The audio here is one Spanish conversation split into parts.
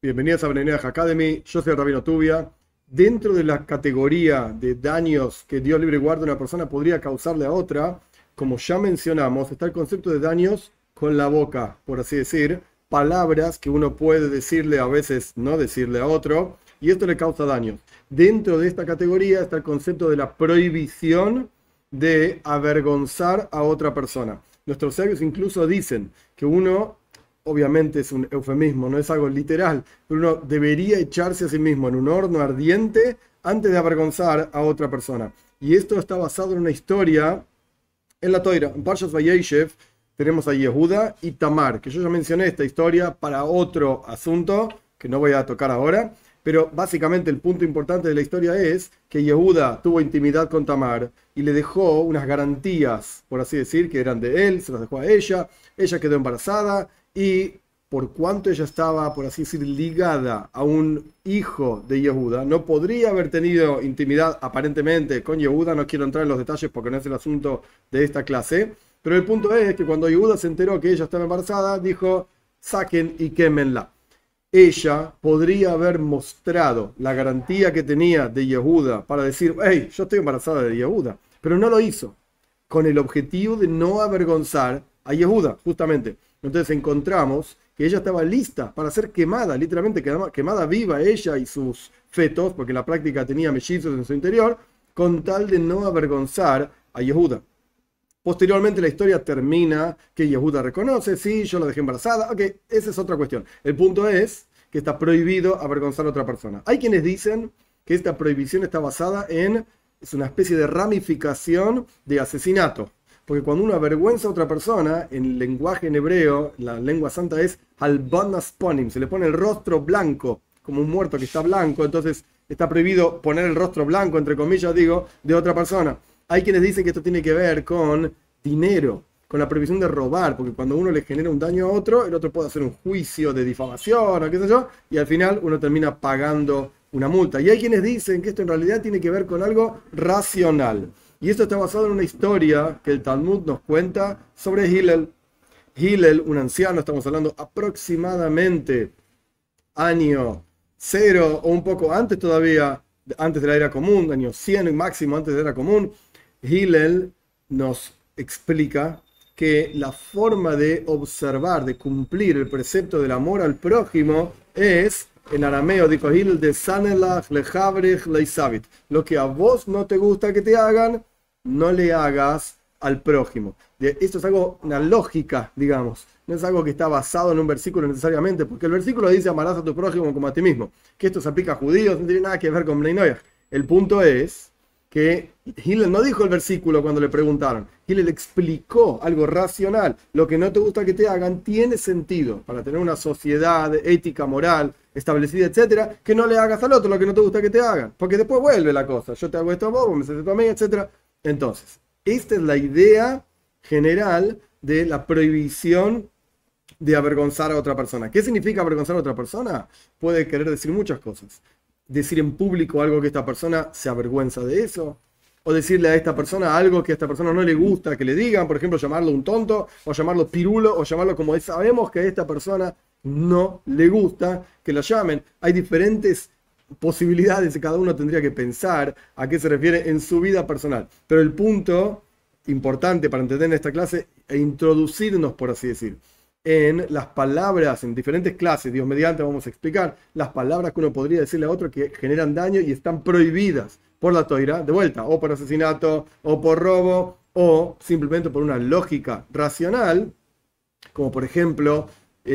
Bienvenidos a Benedech Academy, yo soy el Rabino Tubia. Dentro de la categoría de daños que Dios libre y guarde una persona podría causarle a otra, como ya mencionamos, está el concepto de daños con la boca, por así decir, palabras que uno puede decirle, a veces no decirle a otro, y esto le causa daños. Dentro de esta categoría está el concepto de la prohibición de avergonzar a otra persona. Nuestros sabios incluso dicen que uno, obviamente es un eufemismo, no es algo literal, pero uno debería echarse a sí mismo en un horno ardiente antes de avergonzar a otra persona. Y esto está basado en una historia en la Toira. En Parshas Vayeshev tenemos a Yehuda y Tamar, que yo ya mencioné esta historia para otro asunto que no voy a tocar ahora, pero básicamente el punto importante de la historia es que Yehuda tuvo intimidad con Tamar y le dejó unas garantías, por así decir, que eran de él, se las dejó a ella quedó embarazada. Y por cuanto ella estaba, por así decir, ligada a un hijo de Yehuda, no podría haber tenido intimidad aparentemente con Yehuda. No quiero entrar en los detalles porque no es el asunto de esta clase. Pero el punto es que cuando Yehuda se enteró que ella estaba embarazada, dijo, saquen y quémenla. Ella podría haber mostrado la garantía que tenía de Yehuda para decir, hey, yo estoy embarazada de Yehuda. Pero no lo hizo, con el objetivo de no avergonzar a Yehuda, justamente. Entonces encontramos que ella estaba lista para ser quemada, literalmente quemada viva ella y sus fetos, porque en la práctica tenía mellizos en su interior, con tal de no avergonzar a Yehuda. Posteriormente la historia termina que Yehuda reconoce, sí, yo la dejé embarazada, ok, esa es otra cuestión. El punto es que está prohibido avergonzar a otra persona. Hay quienes dicen que esta prohibición está basada es una especie de ramificación de asesinato. Porque cuando uno avergüenza a otra persona, en el lenguaje en hebreo, la lengua santa es halbanas ponim, se le pone el rostro blanco, como un muerto que está blanco, entonces está prohibido poner el rostro blanco, entre comillas digo, de otra persona. Hay quienes dicen que esto tiene que ver con dinero, con la prohibición de robar, porque cuando uno le genera un daño a otro, el otro puede hacer un juicio de difamación o qué sé yo, y al final uno termina pagando una multa. Y hay quienes dicen que esto en realidad tiene que ver con algo racional. Y esto está basado en una historia que el Talmud nos cuenta sobre Hillel. Hillel, un anciano, estamos hablando aproximadamente año 0 o un poco antes todavía, antes de la era común, año 100 máximo antes de la era común. Hillel nos explica que la forma de observar, de cumplir el precepto del amor al prójimo es, en arameo dijo Hillel, de sanelach lechavrich leisavit. Lo que a vos no te gusta que te hagan, no le hagas al prójimo. Esto es algo, una lógica, digamos. No es algo que está basado en un versículo necesariamente, porque el versículo dice amarás a tu prójimo como a ti mismo. Que esto se aplica a judíos, no tiene nada que ver con Bnei Noach. El punto es que Hillel no dijo el versículo cuando le preguntaron. Hillel explicó algo racional. Lo que no te gusta que te hagan tiene sentido para tener una sociedad ética, moral, establecida, etcétera, que no le hagas al otro lo que no te gusta que te hagan. Porque después vuelve la cosa. Yo te hago esto a vos, me haces esto a mí, etcétera. Entonces, esta es la idea general de la prohibición de avergonzar a otra persona. ¿Qué significa avergonzar a otra persona? Puede querer decir muchas cosas. Decir en público algo que esta persona se avergüenza de eso, o decirle a esta persona algo que a esta persona no le gusta que le digan, por ejemplo, llamarlo un tonto, o llamarlo pirulo, o llamarlo como sabemos que a esta persona no le gusta que lo llamen. Hay diferentes posibilidades y cada uno tendría que pensar a qué se refiere en su vida personal. Pero el punto importante para entender en esta clase e introducirnos, por así decir, en las palabras, en diferentes clases, Dios mediante vamos a explicar las palabras que uno podría decirle a otro que generan daño y están prohibidas por la Toira, de vuelta, o por asesinato, o por robo, o simplemente por una lógica racional, como por ejemplo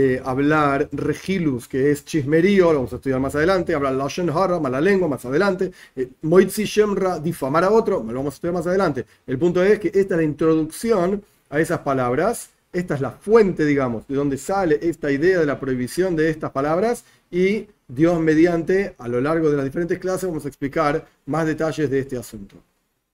hablar regilus, que es chismerío, lo vamos a estudiar más adelante, hablar lashon hara, mala lengua, más adelante, moitzi shemra, difamar a otro, lo vamos a estudiar más adelante. El punto es que esta es la introducción a esas palabras, esta es la fuente, digamos, de donde sale esta idea de la prohibición de estas palabras, y Dios mediante, a lo largo de las diferentes clases, vamos a explicar más detalles de este asunto.